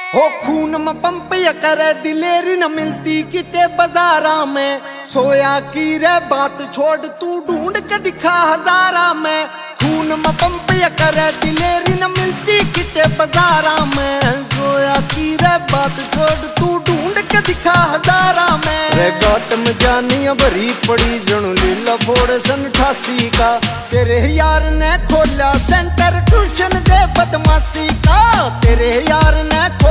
हो खून में पंप या करे दिलेरी न मिलती किते बाजारा में। सोया की रे बात छोड़ तू ढूंढ के दिखा हजारा में। खून में पंप या करे दिलेरी न मिलती किते बाजारा में। सोया की रे बात छोड़ तू ढूंढ के दिखा हजारा में। रे गात में जानिया भरी पड़ी जणू लीला फोड़ सन 88 का। तेरे यार ने खोला सेंटर ट्यूशन दे बदमाशी का। तेरे यार ने